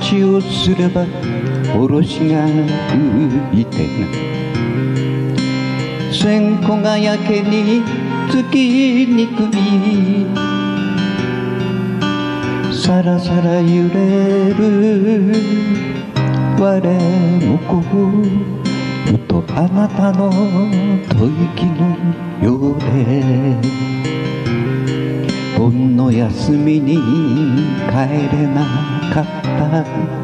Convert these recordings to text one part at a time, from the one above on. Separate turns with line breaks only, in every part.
話をすればおろしが浮いてな、線香がやけにつきにくい、さらさら揺れる我の心、ふとあなたの吐息のようで、盆の休みに帰れなかった、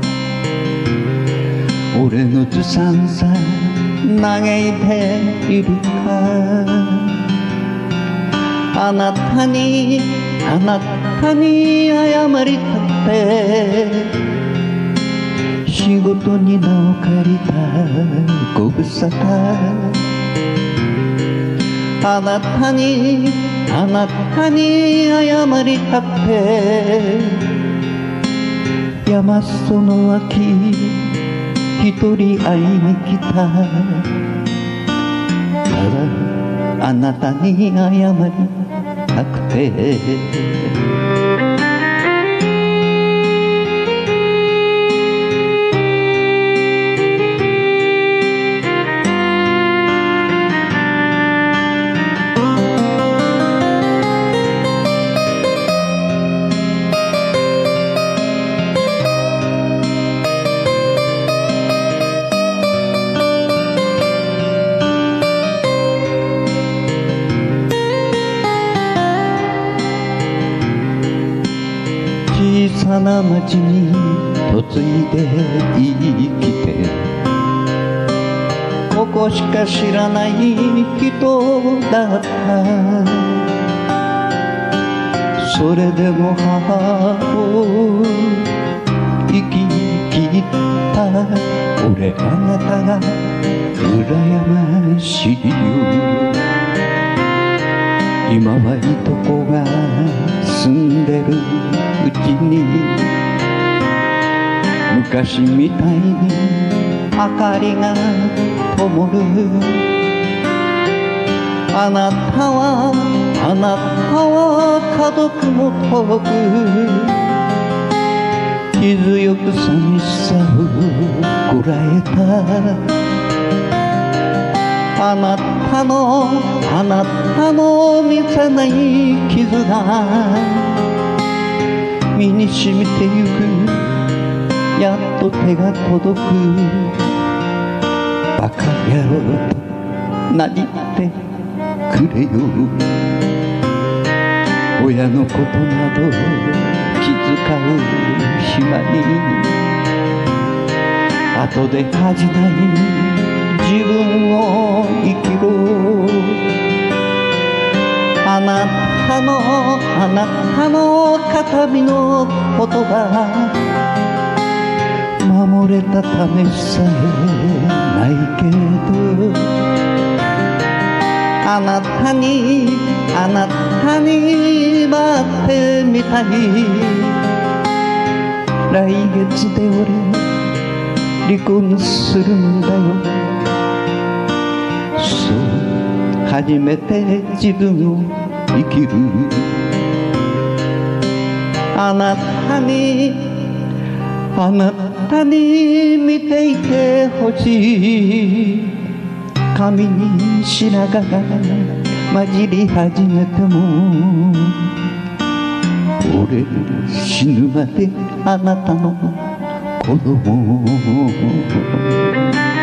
俺のずさんさ嘆いているか、あなたに謝りたくて、仕事に名を借りたご無沙汰、あなたに謝りたくて、山裾の脇一人会いに来た、ただあなたに謝りたくて。小さな町に嫁いで生きて、ここしか知らない人だった、それでも母を生き切った俺、あなたが羨ましいよ。今はいとこが住んでるうちに、昔みたいに明かりが灯る、あなたは家族も遠く、気強く寂しさをこらえた、あなたの見せない傷が身に染みてゆく、やっと手が届く、バカ野郎となりってくれよ。親のことなど気遣う暇に、後で恥じない自分を生きろ。あなたの形見の言葉、守れたためさえないけど、あなたに待ってみたい。来月で俺離婚するんだよ、そう初めて自分を生きる。あなたに見ていてほしい。髪に白髪が混じり始めても、俺死ぬまであなたの子供。